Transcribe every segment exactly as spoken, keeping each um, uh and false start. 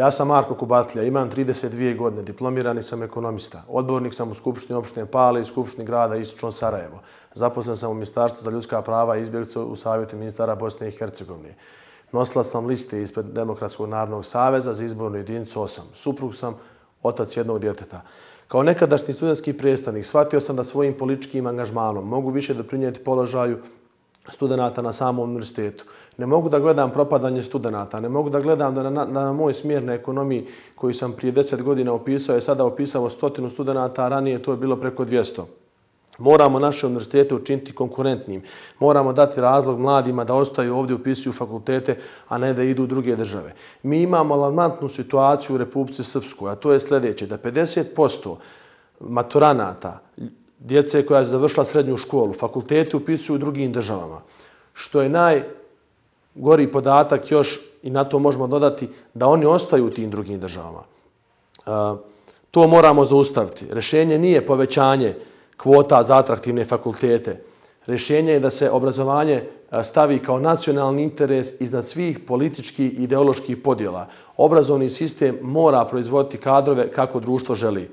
Ja sam Marko Kubatlja, imam trideset dvije godine, diplomirani sam ekonomista. Odbornik sam u Skupštini opštine Pale i Skupštini grada Istočno Sarajevo. Zaposlen sam u Ministarstvu za ljudska prava i izbjeglice u Savjetu ministara Bosne i Hercegovine. Nosilac sam liste ispred Demokratskog narodnog saveza za izbornu jedinicu osam. Suprug sam, otac jednog djeteta. Kao nekadašnji studentski predstavnik shvatio sam da svojim političkim angažmanom mogu više doprinijeti položaju studenata na samom univerzitetu. Ne mogu da gledam propadanje studenata, ne mogu da gledam da na, na moj smjer na ekonomiji koji sam prije deset godina opisao je sada opisao stotinu studenata, a ranije to je bilo preko dvjesto. Moramo naše univerzitete učiniti konkurentnim. Moramo dati razlog mladima da ostaju ovdje, upisuju fakultete, a ne da idu u druge države. Mi imamo alarmantnu situaciju u Republici Srpskoj, a to je sljedeće, da pedeset posto maturanata, djece koja je završila srednju školu, fakultete upisuju u drugim državama. Što je najgori podatak još, i na to možemo dodati, da oni ostaju u tim drugim državama. To moramo zaustaviti. Rješenje nije povećanje kvota za atraktivne fakultete. Rješenje je da se obrazovanje stavi kao nacionalni interes iznad svih političkih i ideoloških podjela. Obrazovni sistem mora proizvoditi kadrove kako društvo želi.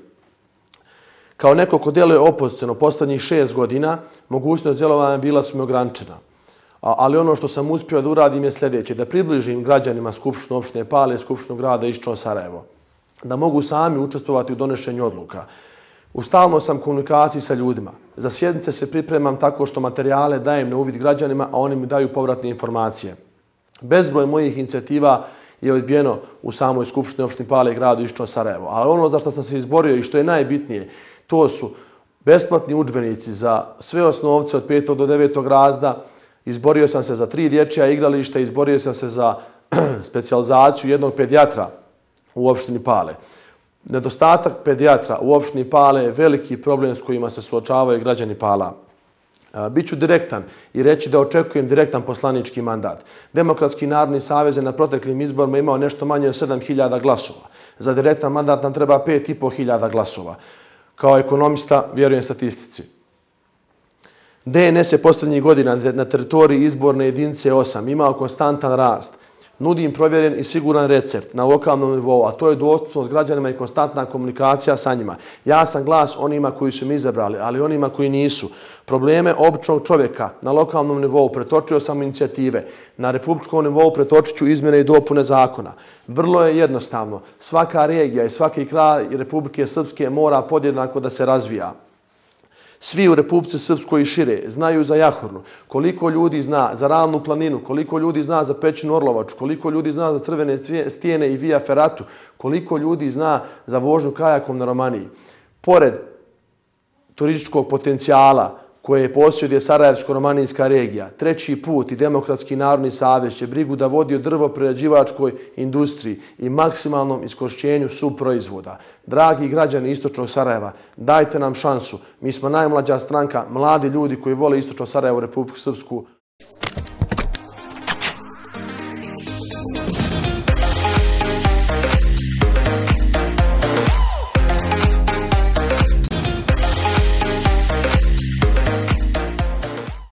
Kao neko ko djeluje opoziciono posljednjih šest godina, mogućnost djelovanja bila su mi ograničena. Ali ono što sam uspio da uradim je sljedeće, da približim građanima Skupštine opštine Pale i Skupštinu grada Istočno Sarajevo, da mogu sami učestvovati u donošenju odluka. U stalnoj sam komunikaciji sa ljudima. Za sjednice se pripremam tako što materijale dajem na uvid građanima, a oni mi daju povratne informacije. Bezbroj mojih inicijativa je odbijeno u samoj Skupštini opštine Pale i gradu Istočno Sarajevo. Ali ono za što sam se izborio i što je najbitnije, to su besplatni udžbenici za sve osnovce od petog do devetog razreda. Izborio sam se za tri dječja igrališta, izborio sam se za specijalizaciju jednog pedijatra u opštini Pale. Nedostatak pedijatra u opštini Pale je veliki problem s kojima se suočavaju građani Pala. Biću direktan i reći da očekujem direktan poslanički mandat. Demokratski narodni savez je na proteklim izborima imao nešto manje od sedam hiljada glasova. Za direktan mandat nam treba pet i po hiljada glasova. Kao ekonomista vjerujem statistici. D N S je posljednjih godina na teritoriji izborne jedinice osam imao konstantan rast. Nudim provjeren i siguran recept na lokalnom nivou, a to je dostupnost građanima i konstantna komunikacija sa njima. Ja sam glas onima koji su mi izabrali, ali onima koji nisu. Probleme običnog čovjeka na lokalnom nivou pretočio sam inicijative. Na republičkom nivou pretočit ću izmjene i dopune zakona. Vrlo je jednostavno. Svaka regija i svaki kraj Republike Srpske mora podjednako da se razvija. Svi u Republici Srpskoj i šire znaju za Jahornu, koliko ljudi zna za Ravnu planinu, koliko ljudi zna za Pećinu Orlovaču, koliko ljudi zna za Crvene stijene i Via Ferratu, koliko ljudi zna za vožnju kajakom na Romaniji. Pored turističkog potencijala koje posjeduje Sarajevsko-romanijska regija, treći put i Demokratski narodni savez će brigu da vodi o drvoprerađivačkoj industriji i maksimalnom iskorišćenju subproizvoda. Dragi građani Istočnog Sarajeva, dajte nam šansu. Mi smo najmlađa stranka, mladi ljudi koji vole Istočno Sarajevo, Republiku Srpsku.